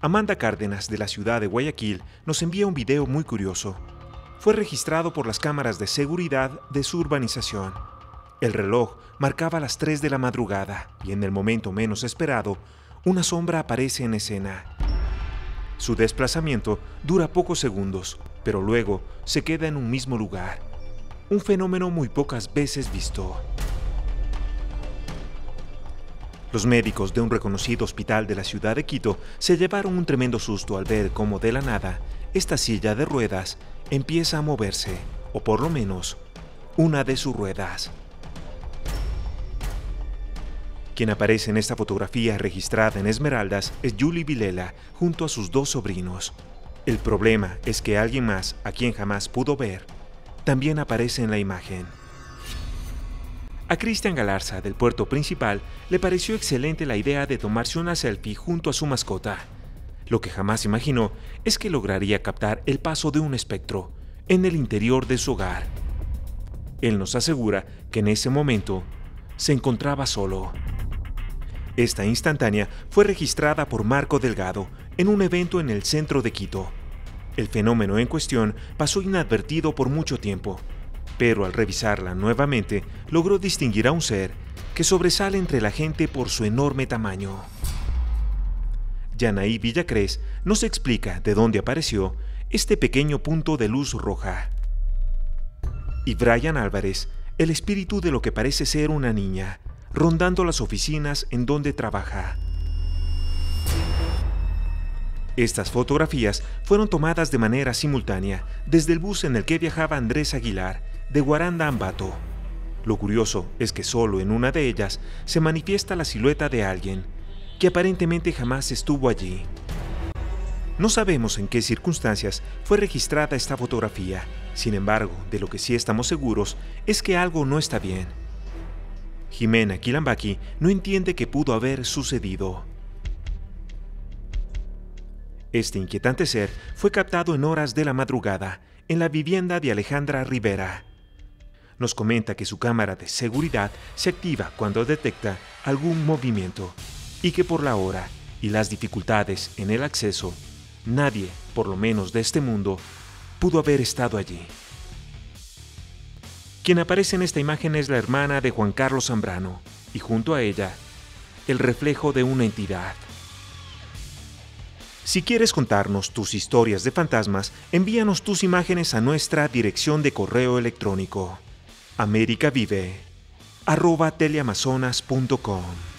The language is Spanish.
Amanda Cárdenas, de la ciudad de Guayaquil, nos envía un video muy curioso. Fue registrado por las cámaras de seguridad de su urbanización. El reloj marcaba las 3 de la madrugada y en el momento menos esperado, una sombra aparece en escena. Su desplazamiento dura pocos segundos, pero luego se queda en un mismo lugar. Un fenómeno muy pocas veces visto. Los médicos de un reconocido hospital de la ciudad de Quito se llevaron un tremendo susto al ver cómo de la nada esta silla de ruedas empieza a moverse, o por lo menos, una de sus ruedas. Quien aparece en esta fotografía registrada en Esmeraldas es Julie Vilela junto a sus 2 sobrinos. El problema es que alguien más, a quien jamás pudo ver, también aparece en la imagen. A Cristian Galarza, del puerto principal, le pareció excelente la idea de tomarse una selfie junto a su mascota. Lo que jamás imaginó es que lograría captar el paso de un espectro en el interior de su hogar. Él nos asegura que en ese momento se encontraba solo. Esta instantánea fue registrada por Marco Delgado en un evento en el centro de Quito. El fenómeno en cuestión pasó inadvertido por mucho tiempo, pero al revisarla nuevamente logró distinguir a un ser que sobresale entre la gente por su enorme tamaño. Yanaí Villacrés nos explica de dónde apareció este pequeño punto de luz roja. Y Brian Álvarez, el espíritu de lo que parece ser una niña, rondando las oficinas en donde trabaja. Estas fotografías fueron tomadas de manera simultánea desde el bus en el que viajaba Andrés Aguilar, de Guaranda a Ambato. Lo curioso es que solo en una de ellas se manifiesta la silueta de alguien que aparentemente jamás estuvo allí. No sabemos en qué circunstancias fue registrada esta fotografía, sin embargo, de lo que sí estamos seguros es que algo no está bien. Jimena Quilambaqui no entiende qué pudo haber sucedido. Este inquietante ser fue captado en horas de la madrugada en la vivienda de Alejandra Rivera. Nos comenta que su cámara de seguridad se activa cuando detecta algún movimiento y que por la hora y las dificultades en el acceso, nadie, por lo menos de este mundo, pudo haber estado allí. Quien aparece en esta imagen es la hermana de Juan Carlos Zambrano y junto a ella, el reflejo de una entidad. Si quieres contarnos tus historias de fantasmas, envíanos tus imágenes a nuestra dirección de correo electrónico americavive@teleamazonas.com.